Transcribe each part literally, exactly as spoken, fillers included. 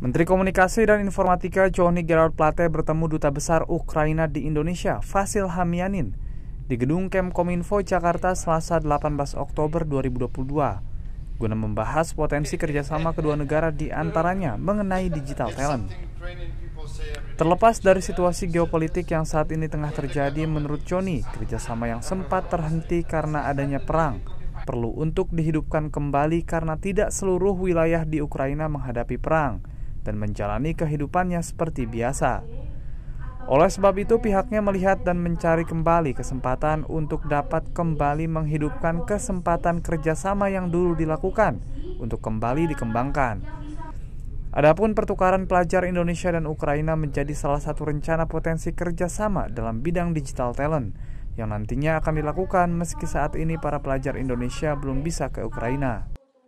Menteri Komunikasi dan Informatika Johnny Gerard Plate bertemu Duta Besar Ukraina di Indonesia, Vasil Hamyanin, di Gedung Kemkominfo Jakarta Selasa delapan belas Oktober dua ribu dua puluh dua, guna membahas potensi kerjasama kedua negara di antaranya mengenai digital talent. Terlepas dari situasi geopolitik yang saat ini tengah terjadi, menurut Johnny, kerjasama yang sempat terhenti karena adanya perang perlu untuk dihidupkan kembali karena tidak seluruh wilayah di Ukraina menghadapi perang dan menjalani kehidupannya seperti biasa. Oleh sebab itu, pihaknya melihat dan mencari kembali kesempatan untuk dapat kembali menghidupkan kesempatan kerjasama yang dulu dilakukan untuk kembali dikembangkan. Adapun pertukaran pelajar Indonesia dan Ukraina menjadi salah satu rencana potensi kerjasama dalam bidang digital talent yang nantinya akan dilakukan meski saat ini para pelajar Indonesia belum bisa ke Ukraina.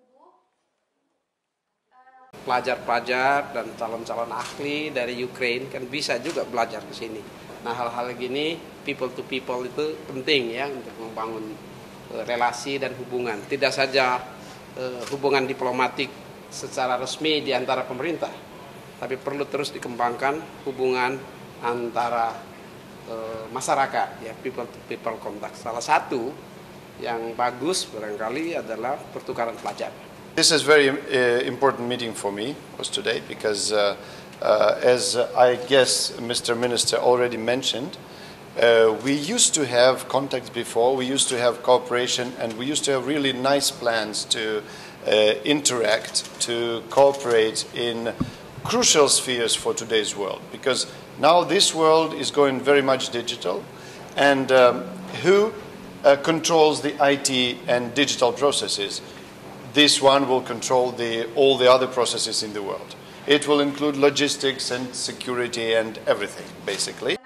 Pelajar-pelajar dan calon-calon ahli dari Ukraina kan bisa juga belajar ke sini. Nah, hal-hal gini people to people itu penting ya untuk membangun uh, relasi dan hubungan. Tidak saja uh, hubungan diplomatik secara resmi di antara pemerintah, tapi perlu terus dikembangkan hubungan antara uh, masyarakat ya, people to people contact. Salah satu yang bagus barangkali adalah pertukaran pelajar. This is very uh, important meeting for me was today because uh, uh, as I guess Mister Minister already mentioned, uh, we used to have contacts before, we used to have cooperation, and we used to have really nice plans to uh, interact, to cooperate in crucial spheres for today's world, because now this world is going very much digital, and um, who uh, controls the I T and digital processes? This one will control the, all the other processes in the world. It will include logistics and security and everything, basically.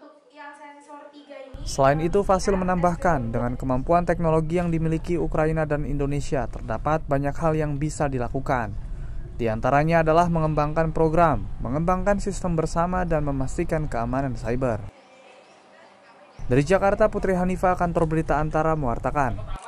Selain itu, Vasil menambahkan, dengan kemampuan teknologi yang dimiliki Ukraina dan Indonesia, terdapat banyak hal yang bisa dilakukan. Di antaranya adalah mengembangkan program, mengembangkan sistem bersama, dan memastikan keamanan cyber. Dari Jakarta, Putri Hanifah, Kantor Berita Antara, mewartakan.